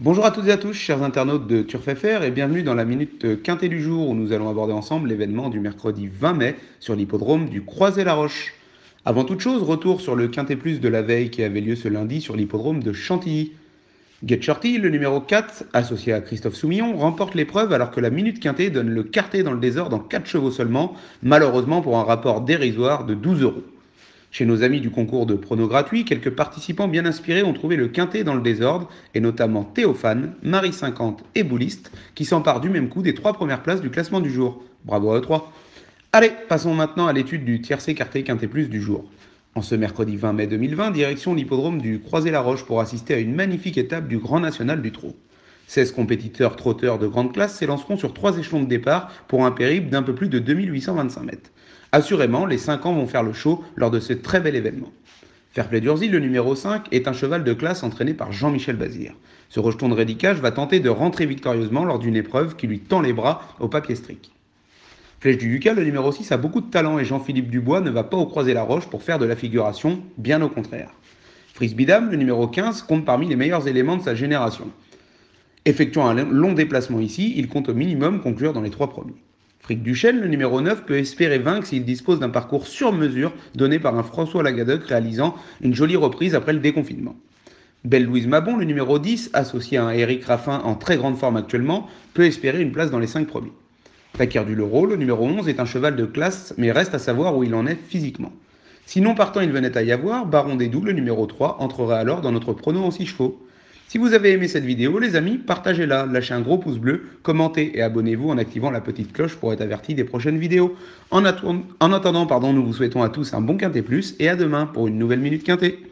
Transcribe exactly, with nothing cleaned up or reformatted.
Bonjour à toutes et à tous, chers internautes de Turf F R, et bienvenue dans la Minute Quintet du jour où nous allons aborder ensemble l'événement du mercredi vingt mai sur l'hippodrome du Croisé-la-Roche. Avant toute chose, retour sur le Quintet Plus de la veille qui avait lieu ce lundi sur l'hippodrome de Chantilly. Get Shorty, le numéro quatre, associé à Christophe Soumillon, remporte l'épreuve alors que la Minute Quintet donne le quartet dans le désordre en quatre chevaux seulement, malheureusement pour un rapport dérisoire de douze euros. Chez nos amis du concours de pronos gratuits, quelques participants bien inspirés ont trouvé le quintet dans le désordre, et notamment Théophane, Marie cinquante et Bouliste, qui s'emparent du même coup des trois premières places du classement du jour. Bravo à eux trois. Allez, passons maintenant à l'étude du tiercé quartet quintet plus du jour. En ce mercredi vingt mai deux mille vingt, direction l'hippodrome du Croisé-la-Roche pour assister à une magnifique étape du Grand National du Trot. seize compétiteurs trotteurs de grande classe s'élanceront sur trois échelons de départ pour un périple d'un peu plus de deux mille huit cent vingt-cinq mètres. Assurément, les cinq ans vont faire le show lors de ce très bel événement. Fairplay d'Urzy, le numéro cinq, est un cheval de classe entraîné par Jean-Michel Bazir. Ce rejeton de rédicage va tenter de rentrer victorieusement lors d'une épreuve qui lui tend les bras au papier strict. Flèche du Ducal, le numéro six, a beaucoup de talent et Jean-Philippe Dubois ne va pas au Croisé-la-Roche pour faire de la figuration, bien au contraire. Frisbee Dame, le numéro quinze, compte parmi les meilleurs éléments de sa génération. Effectuant un long déplacement ici, il compte au minimum conclure dans les trois premiers. Fric Duchesne, le numéro neuf, peut espérer vaincre s'il dispose d'un parcours sur mesure donné par un François Lagadec réalisant une jolie reprise après le déconfinement. Belle Louise Mabon, le numéro dix, associé à un Eric Raffin en très grande forme actuellement, peut espérer une place dans les cinq premiers. Fakir du Leroy, le numéro onze, est un cheval de classe, mais reste à savoir où il en est physiquement. Si non partant il venait à y avoir, Baron des Doux, le numéro trois, entrerait alors dans notre prono en six chevaux. Si vous avez aimé cette vidéo, les amis, partagez-la, lâchez un gros pouce bleu, commentez et abonnez-vous en activant la petite cloche pour être averti des prochaines vidéos. En, en attendant, pardon, nous vous souhaitons à tous un bon Quintet Plus et à demain pour une nouvelle Minute Quintet.